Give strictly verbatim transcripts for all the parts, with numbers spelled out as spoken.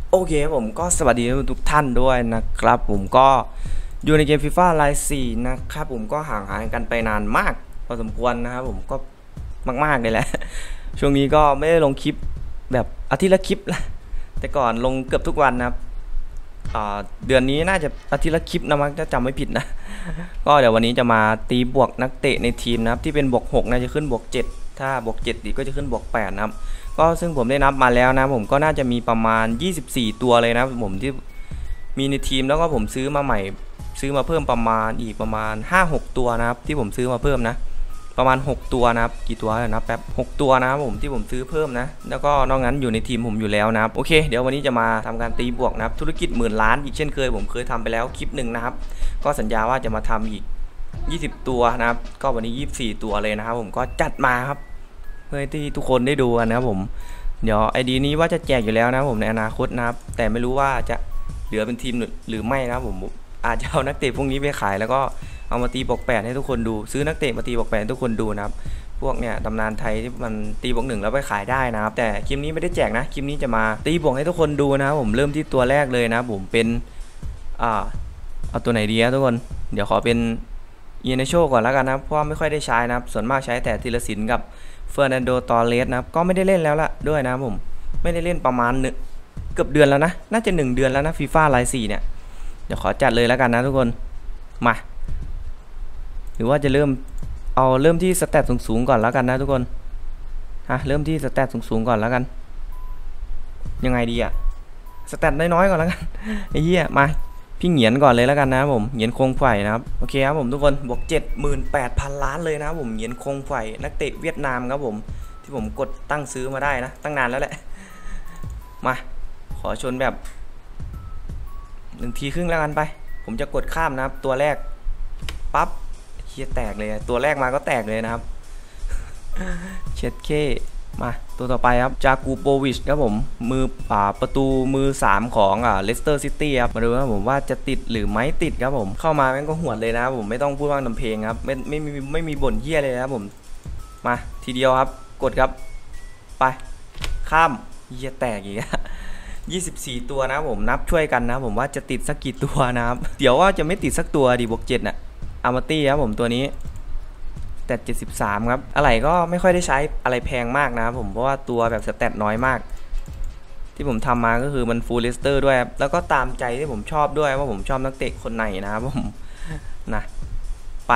โอเคผมก็สวัสดีทุกท่านด้วยนะครับผมก็อยู่ในเกม FIFA ไลน์สี่นะครับผมก็ห่างหายกันไปนานมากพอสมควรนะครับผมก็มากๆเลยแหละช่วงนี้ก็ไม่ได้ลงคลิปแบบอาทิตย์ละคลิปละแต่ก่อนลงเกือบทุกวันนะครับเดือนนี้น่าจะอาทิตย์ละคลิปนะมั้งถ้าจำไม่ผิดนะก็เดี๋ยววันนี้จะมาตีบวกนักเตะในทีมนะครับที่เป็นบวกหกน่าจะขึ้นบวกเจ็ดถ้าบวกเจ็ดดีก็จะขึ้นบวกแปดนะครับก็ซึ่งผมได้นับมาแล้วนะผมก็น่าจะมีประมาณยี่สิบสี่ตัวเลยนะผมที่มีในทีมแล้วก็ผมซื้อมาใหม่ซื้อมาเพิ่มประมาณอีกประมาณ ห้าหก ตัวนะครับที่ผมซื้อมาเพิ่มนะประมาณหกตัวนะครับกี่ตัวนะแป๊บหกตัวนะครับผมที่ผมซื้อเพิ่มนะแล้วก็นอกนั้นอยู่ในทีมผมอยู่แล้วนะครับโอเคเดี๋ยววันนี้จะมาทำการตีบวกนะครับธุรกิจหมื่นล้านอีกเช่นเคยผมเคยทำไปแล้วคลิปหนึ่งนะครับก็สัญญาว่าจะมาทำอีกยี่สิบตัวนะครับก็วันนี้ยี่สิบสี่ตัวเลยนะครับผมก็จัดมาครับเพื่อที่ทุกคนได้ดูกันนะครับผมเดี๋ยวไอดีนี้ว่าจะแจกอยู่แล้วนะผมในอนาคตนะครับแต่ไม่รู้ว่าจะเหลือเป็นทีมหรือไม่นะครับผมอาจจะเอานักเตะพวกนี้ไปขายแล้วก็เอามาตีบวกแปดให้ทุกคนดูซื้อนักเตะมาตีบวกแปดให้ทุกคนดูนะครับพวกเนี่ยตำนานไทยที่มันตีบวกหนึ่งแล้วไปขายได้นะครับแต่คลิปนี้ไม่ได้แจกนะคลิปนี้จะมาตีบวกให้ทุกคนดูนะครับผมเริ่มที่ตัวแรกเลยนะผมเป็นอ่าเอาตัวไหนดีนะทุกคนเดี๋ยวขอเป็นเอเนโชก่อนแล้วกันนะเพราะว่าไม่ค่อยได้ใช้นะครับส่วนมากใช้แต่ธีรศิลป์กับเฟอร์นันโดตอเรสนะครับก็ไม่ได้เล่นแล้วละด้วยนะผมไม่ได้เล่นประมาณเกือบเดือนแล้วนะน่าจะหนึ่งเดือนแล้วนะฟีฟ่าไลน์สี่เนี่ยเดี๋ยวขอจัดเลยแล้วกันนะทุกคนมาหรือว่าจะเริ่มเอาเริ่มที่สแตทสูงๆก่อนแล้วกันนะทุกคนฮะเริ่มที่สแตทสูงๆก่อนแล้วกันยังไงดีอะสแตทน้อยๆก่อนแล้วกันไอ้เหี้ยมาพี่เหงียนก่อนเลยแล้วกันนะผมเหงียนคงไฝ่นะครับโอเคครับผมทุกคนบวกเจ็ดหมื่นแปดพันล้านเลยนะผมเหงียนคงไฝ่นักเตะเวียดนามครับผมที่ผมกดตั้งซื้อมาได้นะตั้งนานแล้วแหละมาขอชนแบบหนึ่งทีครึ่งแล้วกันไปผมจะกดข้ามนะครับตัวแรกปั๊บเชียแตกเลยตัวแรกมาก็แตกเลยนะครับเช็ดเคมาตัวต่อไปครับจากูโปวิชครับผมมืออ่าประตูมือสามของอ่าเลสเตอร์ซิตี้ครับมาดูครับผมว่าจะติดหรือไม่ติดครับผมเข้ามาแม่งก็หวดเลยนะครับผมไม่ต้องพูดว่าทำเพลงครับไม่ไม่มีไม่มีบ่นเหี้ยเลยนะครับผมมาทีเดียวครับกดครับไปข้ามเหี้ยแตกอีกยี่สิบสี่ตัวนะผมนับช่วยกันนะผมว่าจะติดสักกี่ตัวนะครับเดี๋ยวว่าจะไม่ติดสักตัวดิบวกเจ็ดน่ะอาร์มาตี้ครับผมตัวนี้แต่เจ็ดสิบสามครับอะไรก็ไม่ค่อยได้ใช้อะไรแพงมากนะครับผมเพราะว่าตัวแบบสแตทน้อยมากที่ผมทำมาก็คือมันฟูลเลสเตอร์ด้วยแล้วก็ตามใจที่ผมชอบด้วยว่าผมชอบนักเตะคนไหนนะครับผมนะไป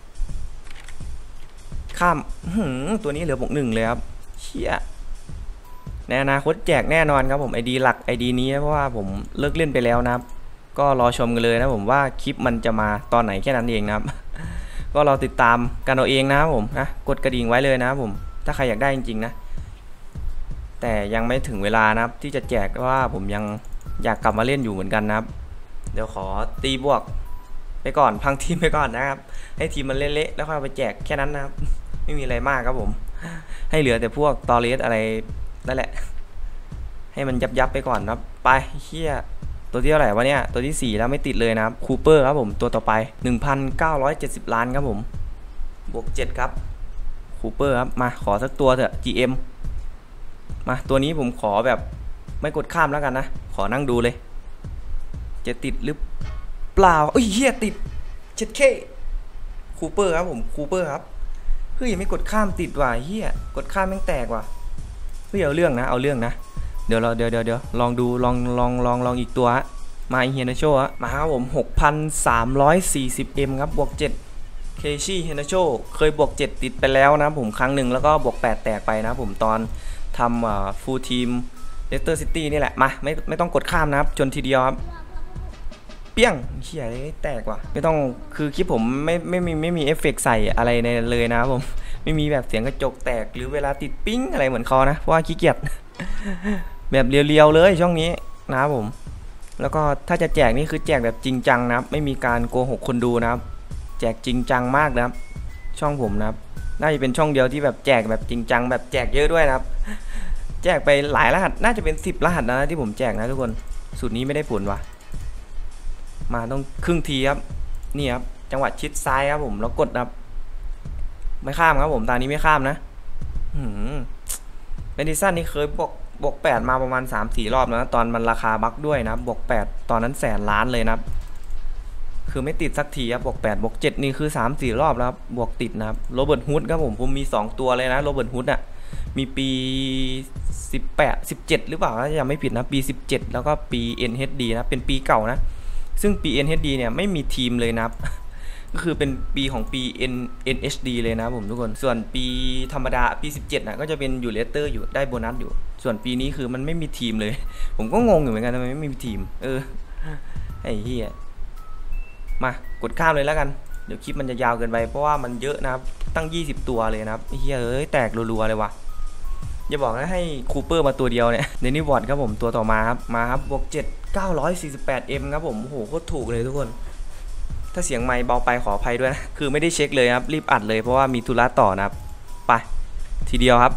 ข้ามตัวนี้เหลือบวกหนึ่งเลยครับเชี่ยในอนาคตแจกแน่นอนครับผมไอดีหลักไอดีนี้เพราะว่าผมเลิกเล่นไปแล้วนะครับก็รอชมกันเลยนะผมว่าคลิปมันจะมาตอนไหนแค่นั้นเองนะครับก็รอติดตามกันเอาเองนะครับผมนะกดกระดิ่งไว้เลยนะครับผมถ้าใครอยากได้จริงๆนะแต่ยังไม่ถึงเวลานะครับที่จะแจกว่าผมยังอยากกลับมาเล่นอยู่เหมือนกันนะครับเดี๋ยวขอตีบวกไปก่อนพังทีมไปก่อนนะครับให้ทีมมันเละๆแล้วค่อยไปแจกแค่นั้นนะครับไม่มีอะไรมากครับผมให้เหลือแต่พวกตอเรสอะไรนั่นแหละให้มันยับๆไปก่อนนะไปเฮียตัวที่เท่าไหร่วะเนี่ยตัวที่สี่แล้วไม่ติดเลยนะครับคูเปอร์ครับผมตัวต่อไป หนึ่งพันเก้าร้อยเจ็ดสิบ ล้านครับผมบวกเจ็ดครับคูเปอร์ครับมาขอสักตัวเถอะ จี เอ็ม มาตัวนี้ผมขอแบบไม่กดข้ามแล้วกันนะขอนั่งดูเลยจะติดหรือเปล่าเอ้ยเฮียติด เจ็ดเค คูเปอร์ครับผมคูเปอร์ครับเฮ้ยไม่กดข้ามติดว่ะเฮียกดข้ามแม่งแตกว่ะเฮ้ยเอาเรื่องนะเอาเรื่องนะเดี๋ยวเราเดี๋ยวเดี๋ยวเดี๋ยวลองดูลองลองลองลองอีกตัวมาเฮนโชะมาครับผม หกพันสามร้อยสี่สิบเอ็ม ครับบวกเจ็ดเคชี่เฮนโชเคยบวกเจ็ดติดไปแล้วนะผมครั้งหนึ่งแล้วก็บวกแปดแตกไปนะผมตอนทำอ่าฟูลทีมเลสเตอร์ซิตี้นี่แหละมาไม่ไม่ต้องกดข้ามนะครับจนทีเดียวครับเปี้ยงเฮียแตกว่ะไม่ต้องคือคลิปผมไม่ไม่มีไม่มีเอฟเฟกต์ใส่อะไรในเลยนะผมไม่มีแบบเสียงกระจกแตกหรือเวลาติดปิ้งอะไรเหมือนเขานะเพราะว่าขี้เกียจแบบเรียวๆเลยช่องนี้นะครับผมแล้วก็ถ้าจะแจกนี่คือแจกแบบจริงจังนะครับไม่มีการโกหกคนดูนะครับแจกจริงจังมากนะครับช่องผมนะครับน่าจะเป็นช่องเดียวที่แบบแจกแบบจริงจังแบบแจกเยอะด้วยนะครับแจกไปหลายรหัสน่าจะเป็นสิบรหัสนะที่ผมแจกนะทุกคนสูตรนี้ไม่ได้ผลว่ะมาต้องครึ่งทีครับนี่ครับจังหวะชิดซ้ายครับผมแล้วกดครับไม่ข้ามครับผมตานี้ไม่ข้ามนะหืมเมดิสันนี่เคยบวกบวกแปดมาประมาณ สามสี่ รอบนะตอนมันราคาบั๊กด้วยนะบวกแปดตอนนั้นแสนล้านเลยนะคือไม่ติดสักทีครับบวกแปดบวกเจ็ดนี่คือ สามสี่ รอบแล้วครับบวกติดนะครับโรเบิร์ตฮุดครับผมผมมีสองตัวเลยนะโรเบิร์ตฮุดอ่ะมีปีสิบแปด สิบเจ็ดหรือเปล่าถ้าจำไม่ผิดนะปีสิบเจ็ดแล้วก็ปี เอ็น เอช ดี นะเป็นปีเก่านะซึ่งปี เอ็น เอช ดี เนี่ยไม่มีทีมเลยนะครับก็คือเป็นปีของปี N เอ็น เอช ดี เลยนะผมทุกคนส่วนปีธรรมดาปีสิบเจ็ดนะก็จะเป็นอยู่เลสเตอร์อยู่ได้โบนัสอยู่ส่วนปีนี้คือมันไม่มีทีมเลยผมก็งงอยู่เหมือนกันทำไมไม่มีทีมเออไอ้เหี้ยมากดข้ามเลยแล้วกันเดี๋ยวคลิปมันจะยาวเกินไปเพราะว่ามันเยอะนะครับตั้งยี่สิบตัวเลยนะครับเฮ้ยเอ้ยแตกรัวๆเลยวะอย่าบอกนะให้คูเปอร์มาตัวเดียวเนี่ยเดนนี่วอร์ดครับผมตัวต่อมาครับมาครับบวกเจ็ด เก้าร้อยสี่สิบแปด เอ็ม ครับผมโอ้โหโคตรถูกเลยทุกคนถ้าเสียงไมค์เบาไปขออภัยด้วยนะคือไม่ได้เช็คเลยครับรีบอัดเลยเพราะว่ามีธุระต่อนะครับไปทีเดียวครับ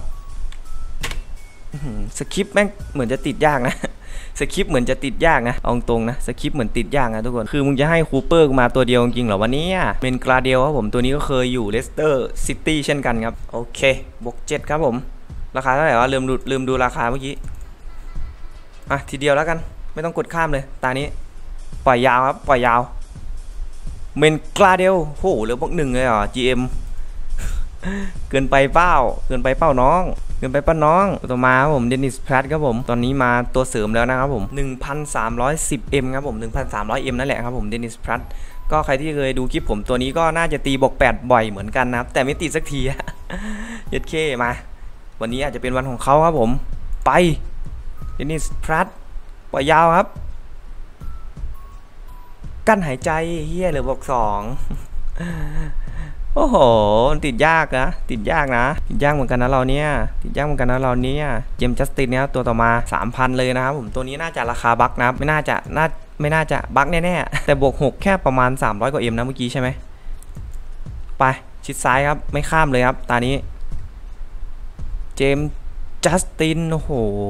สคริปต์แม่งเหมือนจะติดยากนะสคริปต์เหมือนจะติดยากนะเอาตรงนะสคริปต์เหมือนติดยากนะทุกคนคือมึงจะให้คูเปอร์มาตัวเดียวจริงเหรอวันนี้เป็นกราเดียลครับผมตัวนี้ก็เคยอยู่เลสเตอร์ซิตี้เช่นกันครับโอเคบวกเจ็ดครับผมราคาเท่าไหร่วะลืมดูลืมดูราคาเมื่อกี้อ่ะทีเดียวแล้วกันไม่ต้องกดข้ามเลยตานี้ปล่อยยาวครับปล่อยยาวเมนกราเดียลโหเหลือบวกหนึ่งเลยเหรอ จี เอ็ม เกินไปเป้าเกินไปเป้าน้องเกินไปป้าน้องต่อมาครับผมเดนิสแพรตครับผมตอนนี้มาตัวเสริมแล้วนะครับผม หนึ่งพันสามร้อยสิบ เอ็ม ครับผม หนึ่งพันสามร้อย เอ็ม นั่นแหละครับผมเดนิสแพรตก็ใครที่เคยดูคลิปผมตัวนี้ก็น่าจะตีบวกแปดบ่อยเหมือนกันนะครับแต่ไม่ติดสักทีเย็ดเคมาวันนี้อาจจะเป็นวันของเขาครับผมไปเดนิสแพรตปล่อยยาวครับกั้นหายใจเฮียเหลือบวกสองโอ้โหติดยากนะติดยากนะติดยากเหมือนกันนะเราเนี่ยติดยากเหมือนกันนะเราเนี่ยเจมส์จัสตินเนี่ยตัวต่อมา สามพัน เลยนะครับผมตัวนี้น่าจะราคาบั๊กนะไม่น่าจะน่าไม่น่าจะบั๊กแน่ๆแต่บวกหกแค่ประมาณสามร้อยกว่าเอ็มนะเมื่อกี้ใช่ไหมไปชิดซ้ายครับไม่ข้ามเลยครับตานี้เจมส์จัสตินโอ้โห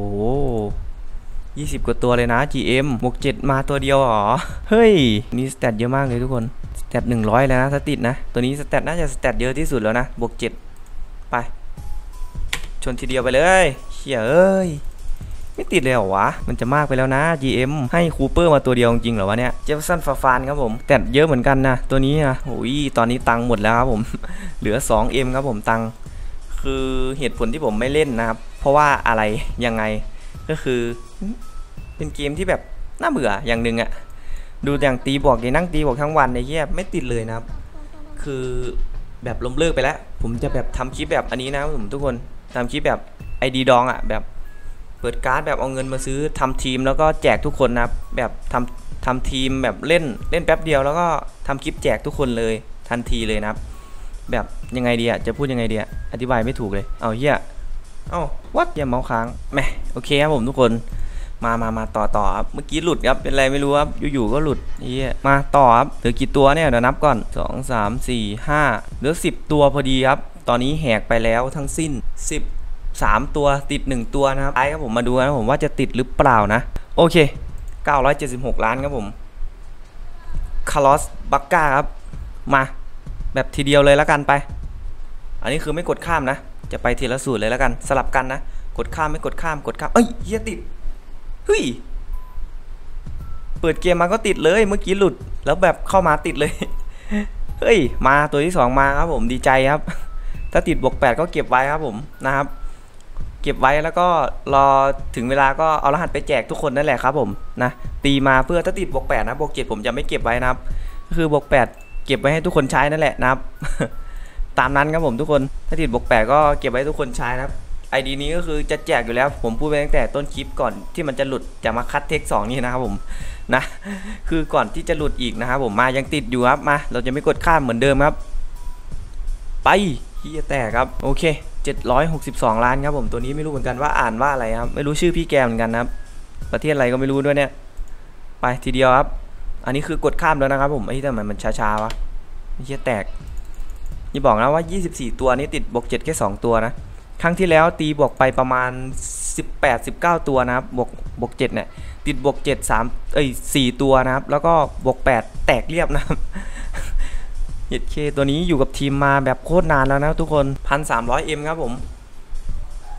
ยี่สิบกว่าตัวเลยนะ จี เอ็ม บวกเจ็ดมาตัวเดียวหรอเฮ้ยนี่สแตทเยอะมากเลยทุกคนสแตทหนึ่งร้อยแล้วนะถ้าติดนะตัวนี้สแตทน่าจะสแตทเยอะที่สุดแล้วนะบวกเจ็ดไปชนทีเดียวไปเลยเฮียเอ้ยไม่ติดเลยเหรอวะมันจะมากไปแล้วนะ จี เอ็ม ให้คูเปอร์มาตัวเดียวจริงเหรอวะเนี่ยเจฟสันฟาฟานครับผมสแตทเยอะเหมือนกันนะตัวนี้นะโอ้ยตอนนี้ตังค์หมดแล้วครับผมเหลือ สองเอ็ม ครับผมตังค์คือเหตุผลที่ผมไม่เล่นนะครับเพราะว่าอะไรยังไงก็คือเป็นเกมที่แบบน่าเบื่ออย่างหนึ่งอะดูอย่างตีบวกเนี่ยนั่งตีบวกทั้งวันในเงี้ยไม่ติดเลยนะครับคือแบบล้มเลิกไปแล้วผมจะแบบทำคลิปแบบอันนี้นะผมทุกคนทำคลิปแบบไอดีดองอะแบบเปิดการ์ดแบบเอาเงินมาซื้อทำทีมแล้วก็แจกทุกคนนะแบบทำทำทีมแบบเล่นเล่นแป๊บเดียวแล้วก็ทำคลิปแจกทุกคนเลยทันทีเลยนะครับแบบยังไงดีอะจะพูดยังไงดีอะอธิบายไม่ถูกเลยเอาเฮียเอ้าวัดอย่าเมาค้างแหมโอเคครับผมทุกคนมามามาต่อต่อครับเมื่อกี้หลุดครับเป็นไรไม่รู้ครับอยู่ๆก็หลุดเฮียมาต่อครับเหลือกี่ตัวเนี่ยเดี๋ยวนับก่อนสอง สาม สี่ ห้าเหลือสิบตัวพอดีครับตอนนี้แหกไปแล้วทั้งสิ้นสิบสามตัวติดหนึ่งตัวนะครับไอ้ครับผมมาดูนะผมว่าจะติดหรือเปล่านะโอเคเก้าร้อยเจ็ดสิบหกล้านครับผมคาร์ลอสบักก้าครับมาแบบทีเดียวเลยแล้วกันไปอันนี้คือไม่กดข้ามนะจะไปทีละสูตรเลยแล้วกันสลับกันนะกดข้ามไม่กดข้ามกดข้ามเอ้ยเฮียติดเฮ้ยเปิดเกมมาก็ติดเลยเมื่อกี้หลุดแล้วแบบเข้ามาติดเลยเฮ้ยมาตัวที่สองมาครับผมดีใจครับถ้าติดบวกแปดก็เก็บไว้ครับผมนะครับเก็บไว้แล้วก็รอถึงเวลาก็เอารหัสไปแจกทุกคนนั่นแหละครับผมนะตีมาเพื่อถ้าติดบวกแปดนะบวกเจ็ดผมจะไม่เก็บไว้นะครับก็คือบวกแปดเก็บไว้ให้ทุกคนใช้นั่นแหละนะครับตามนั้นครับผมทุกคนถ้าติดบวกแปดก็เก็บไว้ทุกคนใช้นะครับไอดีนี้ก็คือจะแจกอยู่แล้วผมพูดไปตั้งแต่ต้นคลิปก่อนที่มันจะหลุดจะมาคัดเทคสองนี่นะครับผมนะคือก่อนที่จะหลุดอีกนะครับผมมายังติดอยู่ครับมาเราจะไม่กดข้ามเหมือนเดิมครับไปที่จะแตกครับโอเคเจ็ดร้อยหกสิบสองล้านครับผมตัวนี้ไม่รู้เหมือนกันว่าอ่านว่าอะไรครับไม่รู้ชื่อพี่แกเหมือนกันนะครับประเทศอะไรก็ไม่รู้ด้วยเนี่ยไปทีเดียวครับอันนี้คือกดข้ามแล้วนะครับผมไอ้แต่มันมันช้าๆวะที่จะแตกนี่บอกนะว่ายี่สิบสี่ตัวนี้ติดบวกเจ็ดแค่สองตัวนะครั้งที่แล้วตีบวกไปประมาณสิบแปด สิบเก้าตัวนะครับบวกบวกเจ็ดเนี่ยติดบวกเจ็ด สามเอ้ยสี่ตัวนะครับแล้วก็บวกแปดแตกเรียบนะครับเฮ็ดเคตัวนี้อยู่กับทีมมาแบบโคตรนานแล้วนะทุกคน หนึ่งพันสามร้อย เอ็ม ครับผม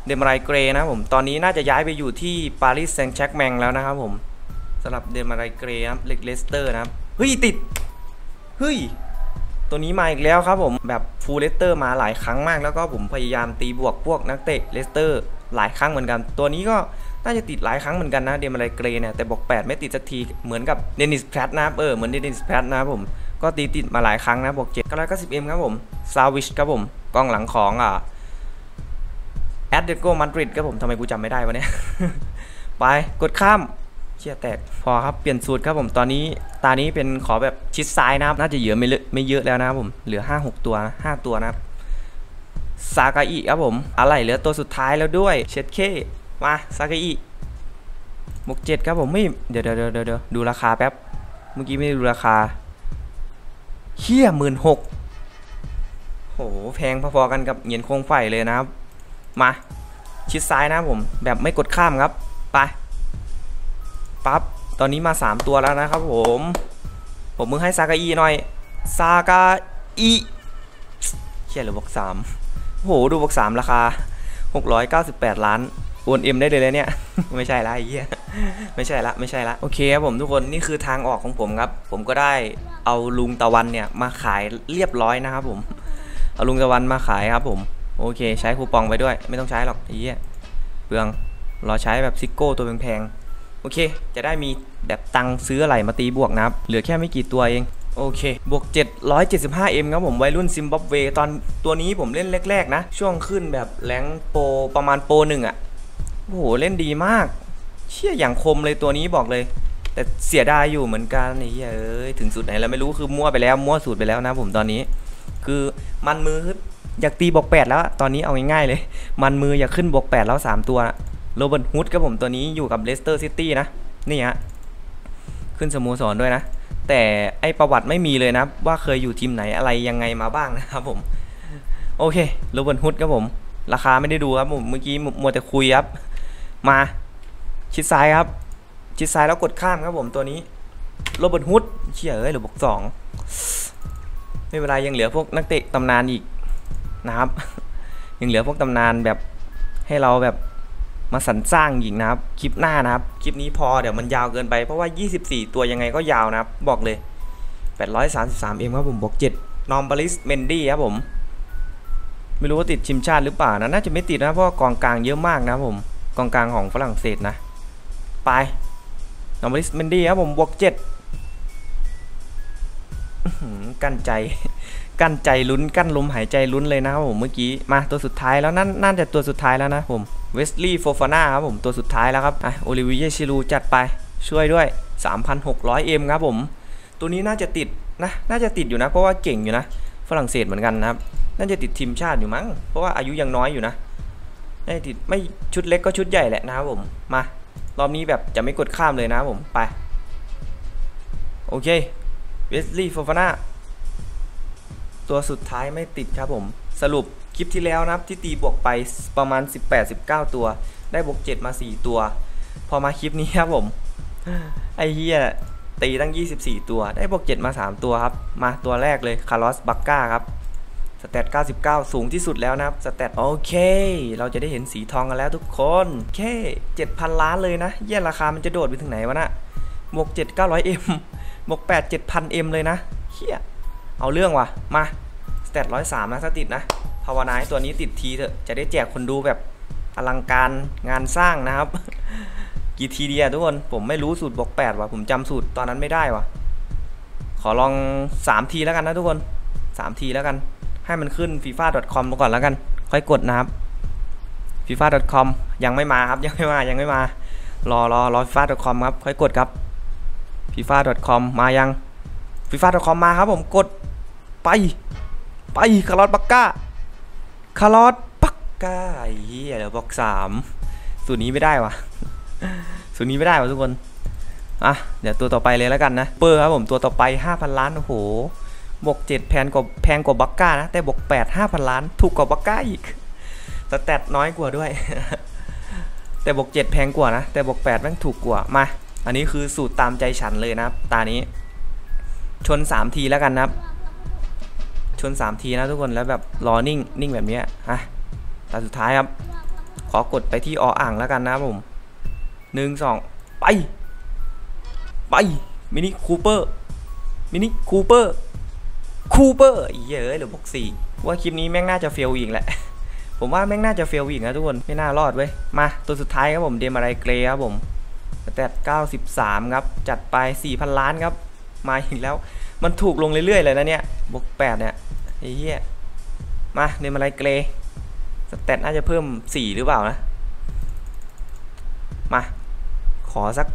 เดมารายเกรนะผมตอนนี้น่าจะย้ายไปอยู่ที่ปารีสแซงต์แชร์กแมงแล้วนะครับผมสำหรับเดมารายเกรนะเล็กเลสเตอร์นะครับเฮ้ยติดเฮ้ยตัวนี้มาอีกแล้วครับผมแบบฟูลเลสเตอร์มาหลายครั้งมากแล้วก็ผมพยายามตีบวกพวกนักเตะเลสเตอร์หลายครั้งเหมือนกันตัวนี้ก็น่าจะติดหลายครั้งเหมือนกันนะเดมารายเกรเนี่ยแต่บวกแปดไม่ติดสักทีเหมือนกับเดนิสแพทนะครับเออเหมือนเดนิสแพทนะครับผมก็ตีติดมาหลายครั้งนะบวกเจ็ดก็ร้อยเก้าสิบเอ็มครับผมซาวิชครับผมกองหลังของอ่ะแอตเลติโกมาดริดครับผมทำไมกูจำไม่ได้วะเนี่ย ไปกดข้ามเชี่ยแตกพอครับเปลี่ยนสูตรครับผมตอนนี้ตานี้เป็นขอแบบชิดซ้ายนะครับน่าจะเยอะไม่เลอะไม่เยอะแล้วนะครับผมเหลือ ห้าหก ตัวนะห้าตัวนะครับซากาอิครับผมอะไรเหลือตัวสุดท้ายแล้วด้วยเช็ดเคมาซากาอิบวกเจ็ดครับผมไม่เดี๋ยวเดี๋ยวเดี๋ยวเดี๋ยวดูราคาแป๊บเมื่อกี้ไม่ดูราคาเฮียหมื่นหกโหแพงพอๆกันกับเหรียญโคงไฟเลยนะครับมาชิดซ้ายนะผมแบบไม่กดข้ามครับไปปั๊บตอนนี้มาสามตัวแล้วนะครับผมผมมึงให้ซากาอิหน่อยซากาอิเชี่ยหรือบวกสามโหดูบวกสามราคาหกร้อยเก้าสิบแปดล้านโอนเอ็มได้เลยเนี่ย ไม่ใช่ละไอ้เหี้ยไม่ใช่ละไม่ใช่ละโอเคครับผมทุกคนนี่คือทางออกของผมครับผมก็ได้เอาลุงตะวันเนี่ยมาขายเรียบร้อยนะครับผมเอาลุงตะวันมาขายครับผมโอเคใช้คูปองไปด้วยไม่ต้องใช้หรอกไอ้เหี้ยเปลืองรอใช้แบบซิโก้ตัวแพงๆโอเคจะได้มีแบบตังซื้ออะไรมาตีบวกนะครับเหลือแค่ไม่กี่ตัวเองโอเคบวกเจ็ดร้อยเจ็ดสิบห้าเอ็มครับผมวัยรุ่นซิมบับเวตอนตัวนี้ผมเล่นแรกๆนะช่วงขึ้นแบบแรงโปรประมาณโปรหนึ่งอ่ะโอ้โหเล่นดีมากเชี่ยอย่างคมเลยตัวนี้บอกเลยแต่เสียดายอยู่เหมือนกันไอ้เหี้ยเอ้ยถึงสูตรไหนแล้วไม่รู้คือมั่วไปแล้วมั่วสูตรไปแล้วนะผมตอนนี้คือมันมืออยากตีบวกแปดแล้วตอนนี้เอาง่ายๆเลยมันมืออยากขึ้นบวกแปดแล้วสามตัวโรเบิร์ตฮุดครับผมตัวนี้อยู่กับเลสเตอร์ซิตี้นะนี่ฮะขึ้นสโมสรด้วยนะแต่ไอประวัติไม่มีเลยนะว่าเคยอยู่ทีมไหนอะไรยังไงมาบ้างนะครับผมโอเคโรเบิร์ตฮุดครับผมราคาไม่ได้ดูครับผมเมื่อกี้มัวแต่คุยครับมาชิดซ้ายครับชิดซ้ายแล้วกดข้ามครับผมตัวนี้โรเบิร์ตฮุดเชี่ยเอ้ยเหลือบวกสองไม่เป็นไรยังเหลือพวกนักเตะตำนานอีกนะครับยังเหลือพวกตำนานแบบให้เราแบบมาสรรสร้างอีกนะครับคลิปหน้านะครับคลิปนี้พอเดี๋ยวมันยาวเกินไปเพราะว่ายี่สิบสี่ตัวยังไงก็ยาวนะครับบอกเลยแปดร้อยสามสิบสามเอ็มครับผมบวกเจ็ดนอมบาริสเมนดี้ครับผมไม่รู้ว่าติดทีมชาติหรือเปล่านะน่าจะไม่ติดนะเพราะกองกลางเยอะมากนะผมกองกลางของฝรั่งเศสนะไปนอมบาริสเมนดี้ครับผมบวกเจ็ดกั้นใจกั้นใจลุ้นกั้นลมหายใจลุ้นเลยนะครับผมเมื่อกี้มาตัวสุดท้ายแล้วนั่นน่าจะตัวสุดท้ายแล้วนะผมเวสลีย์โฟฟาน่าครับผมตัวสุดท้ายแล้วครับอ่ะโอลิเวียชิรูจัดไปช่วยด้วย สามพันหกร้อยเอ็ม ครับผมตัวนี้น่าจะติดนะน่าจะติดอยู่นะเพราะว่าเก่งอยู่นะฝรั่งเศสเหมือนกันนะครับน่าจะติดทีมชาติอยู่มั้งเพราะว่าอายุยังน้อยอยู่นะน่าจะติดไม่ชุดเล็กก็ชุดใหญ่แหละนะครับผมมารอบนี้แบบจะไม่กดข้ามเลยนะครับผมไปโอเคเวสลีย์โฟฟาน่าตัวสุดท้ายไม่ติดครับผมสรุปคลิปที่แล้วนะครับที่ตีบวกไปประมาณ สิบแปด สิบเก้า ตัวได้บวกเจ็ดมาสี่ตัวพอมาคลิปนี้ครับผมไอ้เหี้ยตีตั้งยี่สิบสี่ตัวได้บวกเจ็ดมาสามตัวครับมาตัวแรกเลยคาร์ลอสบักก้าครับสแตทเก้าสิบเก้าสูงที่สุดแล้วนะครับสแตทโอเคเราจะได้เห็นสีทองกันแล้วทุกคนแค่ เจ็ดพัน ล้านเลยนะเหี้ยราคามันจะโดดไปถึงไหนวะนะบวกเจ็ด เก้าร้อยเอ็มบวกแปด เจ็ดพันเอ็มเลยนะเหี้ยเอาเรื่องว่ะมาสแตทร้อยสามนะถ้าติดนะภาวนาให้ตัวนี้ติดทีเถอะจะได้แจกคนดูแบบอลังการงานสร้างนะครับ กี่ทีเดียทุกคนผมไม่รู้สูตรบวกแปดว่ะผมจำสูตรตอนนั้นไม่ได้ว่ะขอลองสามทีแล้วกันนะทุกคนสามทีแล้วกันให้มันขึ้น ฟีฟ่า ดอท คอม มาก่อนแล้วกันค่อยกดนะครับ ฟีฟ่า ดอท คอม ยังไม่มาครับยังไม่มายังไม่มารอรอรอ ฟีฟ่า ดอท คอม ครับค่อยกดครับ ฟีฟ่า ดอท คอม มายัง ฟีฟ่า ดอท คอม มาครับผมกดไปไปคาร์ลอสบักก้าคาร์ลอสบักก้าไอ้เหี้ยเดี๋ยวบอกสามสูตรนี้ไม่ได้วะสูตรนี้ไม่ได้วะทุกคนอ่ะเดี๋ยวตัวต่อไปเลยแล้วกันนะเปอร์ครับผมตัวต่อไป ห้าพัน ล้านโอ้โหบวกเจ็ดแพงกว่าแพงกว่าบักก้านะแต่บวกแปด ห้าพัน ล้านถูกกว่าบักก้าอีกสแตทน้อยกว่าด้วย แต่บวกเจ็ดแพงกว่านะแต่บวกแปดแม่งถูกกว่ามาอันนี้คือสูตรตามใจฉันเลยนะครับตานี้ชนสามทีแล้วกันนะครับชนสามทีนะทุกคนแล้วแบบรอนิ่งนิ่งแบบนี้อ่ะตาสุดท้ายครับขอกดไปที่ออ่างแล้วกันนะผมหนึ่งสองไปไปมินิคูเปอร์มินิคูเปอร์คูเปอร์เยอะหรือบวกสี่ว่าคลิปนี้แม่งน่าจะเฟลอีกแหละผมว่าแม่งน่าจะเฟลอีกนะทุกคนไม่น่ารอดเว้ยมาตัวสุดท้ายครับผมเดมอะไรเกรครับผมสแตทเก้าสิบสามครับจัดไป สี่พัน ล้านครับมาอีกแล้วมันถูกลงเรื่อยๆเลยนะเนี่ยบวกแปดเนี่ยไอ้เหี้ยมาเดมอะไรเกรสแตทน่าจะเพิ่มสี่หรือเปล่านะมาขอสัก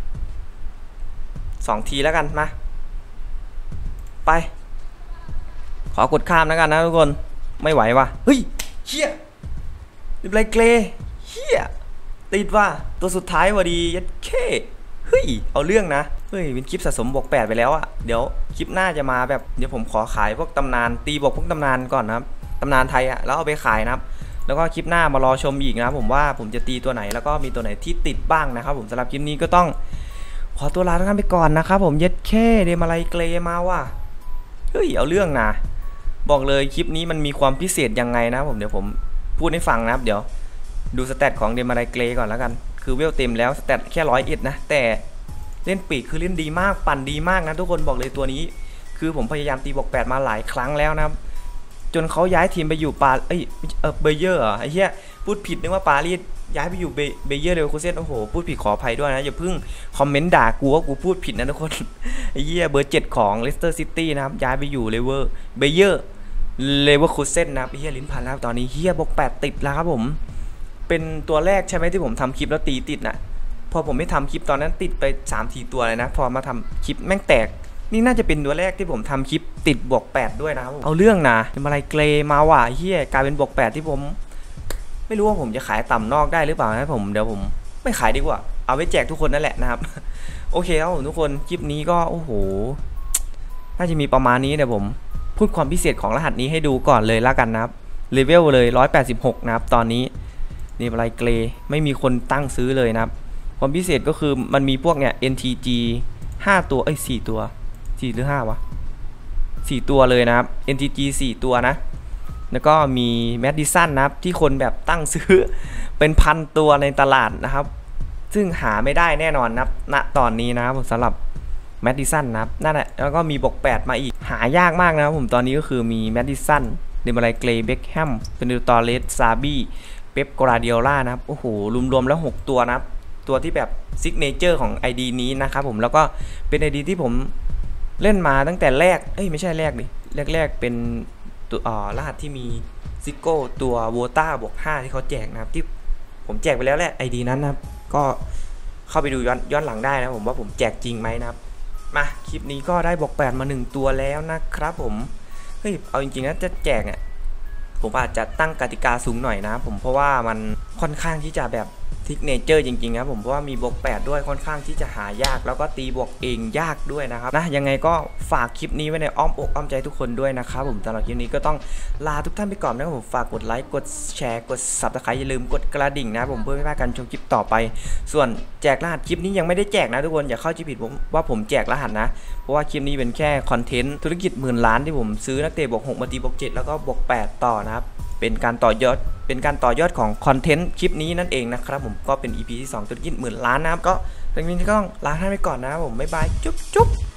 สองทีแล้วกันมาไปขอกดข้ามแล้วกันนะทุกคนไม่ไหวว่ะเฮ้ยเฮียดิบไรเกรเฮียติดว่ะตัวสุดท้ายพอดียัดเคเฮ้ยเอาเรื่องนะเฮ้ยเป็นคลิปสะสมบวกแปดไปแล้วอะเดี๋ยวคลิปหน้าจะมาแบบเดี๋ยวผมขอขายพวกตำนานตีบวกพวกตำนานก่อนนะครับตำนานไทยอะแล้วเอาไปขายนะครับแล้วก็คลิปหน้ามารอชมอีกนะผมว่าผมจะตีตัวไหนแล้วก็มีตัวไหนที่ติดบ้างนะครับผมสำหรับคลิปนี้ก็ต้องขอตัวลาทุกท่านไปก่อนนะครับผมยัดเคเดมอะไรเกรมาว่ะเฮ้ยเอาเรื่องนะบอกเลยคลิปนี้มันมีความพิเศษยังไงนะผมเดี๋ยวผมพูดให้ฟังนะครับเดี๋ยวดูสแตทของเดมอะไรเกรก่อนแล้วกันคือเวลเต็มแล้วสแตทแค่ร้อยเอ็ดนะแต่เล่นปีกคือเล่นดีมากปั่นดีมากนะทุกคนบอกเลยตัวนี้คือผมพยายามตีบวกแปดมาหลายครั้งแล้วนะครับจนเขาย้ายทีมไปอยู่ปาเอ้ยเออเบเยอร์เหรอไอ้เหี้ยพูดผิดนึกว่าปารีสย้ายไปอยู่เบเยอร์เลเวอร์คูเซ่นโอ้โหพูดผิดขออภัยด้วยนะอย่าเพิ่งคอมเมนต์ด่ากูว่ากูพูดผิดนะทุกคนไอ้เหี้ยเบอร์เจ็ดของเลสเตอร์ซิตี้นะครับย้ายไปอยู่เลเวอร์เบเยอร์เลเวอร์คูเซ่นนะครับไอ้เหี้ยลิ้นพันแล้วตอนนี้เหี้ยบวกแปดติดแล้วครับผมเป็นตัวแรกใช่ไหมที่ผมทำคลิปแล้วตีติดน่ะพอผมไม่ทำคลิปตอนนั้นติดไปสามทีตัวเลยนะพอมาทำคลิปแม่งแตกนี่น่าจะเป็นตัวแรกที่ผมทำคลิปติดบวกแปดด้วยนะครับเอาเรื่องนะเป็นอะไรเกรมาว่ะเฮียกลายเป็นบวกแปดที่ผมไม่รู้ว่าผมจะขายต่ำนอกได้หรือเปล่านะผมเดี๋ยวผมไม่ขายดีกว่าเอาไว้แจกทุกคนนั่นแหละนะครับโอเคครับทุกคนคลิปนี้ก็โอ้โหน่าจะมีประมาณนี้เดี๋ยวผมพูดความพิเศษของรหัสนี้ให้ดูก่อนเลยละกันนะครับเลเวลเลยหนึ่งร้อยแปดสิบหกนะครับตอนนี้นี่อะไรเกรไม่มีคนตั้งซื้อเลยนะครับความพิเศษก็คือมันมีพวกเนี่ย เอ็น ที จี ห้าตัวเอ้ยสี่ตัวสี่หรือห้าวะสี่ตัวเลยนะครับ เอ็น ที จี สี่ตัวนะแล้วก็มีแมดดิสันนะครับที่คนแบบตั้งซื้อเป็นพันตัวในตลาดนะครับซึ่งหาไม่ได้แน่นอนนะณตอนนี้นะครับสำหรับแมดดิสันนะครับนั่นแหละแล้วก็มีบวกแปดมาอีกหายากมากนะครับผมตอนนี้ก็คือมีแมดดิสันเดมอะไรเกรเบคแฮมเป็นดูตอเลสซาบี้เป๊ปกราดิโอล่านะครับโอ้โหรวมๆแล้วหกตัวนะครับตัวที่แบบซิกเนเจอร์ของ ไอ ดี นี้นะครับผมแล้วก็เป็น ไอ ดี ที่ผมเล่นมาตั้งแต่แรกเอ้ยไม่ใช่แรกดิแรกๆเป็นตัวอ่อรหัสที่มีซิโก้ตัวโวต้าบวกห้าที่เขาแจกนะครับที่ผมแจกไปแล้วแหละ ไอ ดี นั้นนะครับก็เข้าไปดูย้อนย้อนหลังได้นะผมว่าผมแจกจริงไหมนะครับมาคลิปนี้ก็ได้บวกแปดมาหนึ่งตัวแล้วนะครับผมเฮ้ยเอาจริงๆนะจะแจกเนี่ยผมอาจจะตั้งกติกาสูงหน่อยนะผมเพราะว่ามันค่อนข้างที่จะแบบซิกเนเจอร์จริงๆครับผมเพราะว่ามีบวกแปดด้วยค่อนข้างที่จะหายากแล้วก็ตีบวกเองยากด้วยนะครับนะยังไงก็ฝากคลิปนี้ไว้ในอ้อมอกอ้อมใจทุกคนด้วยนะครับผมสำหรับคลิปนี้ก็ต้องลาทุกท่านไปก่อนนะครับผมฝากกดไลค์กดแชร์กด ซับสไครบ์ อย่าลืมกดกระดิ่งนะผมเพื่อไม่พลาดการชมคลิปต่อไปส่วนแจกรหัสคลิปนี้ยังไม่ได้แจกนะทุกคนอย่าเข้าใจผิดผมว่าผมแจกรหัสนะเพราะว่าคลิปนี้เป็นแค่คอนเทนต์ธุรกิจหมื่นล้านที่ผมซื้อนักเตะบวกหกมาตีบวกเจ็ดแล้วก็บวกแปดต่อนะครับเป็นการต่อยอดเป็นการต่อยอดของคอนเทนต์คลิปนี้นั่นเองนะครับผมก็เป็น อี พี ที่สองธุรกิจหมื่นล้านนะครับก็ตรงนี้ก็ต้องลาท่านไปก่อนนะครับผมบ๊ายบายจุ๊บจุ๊บ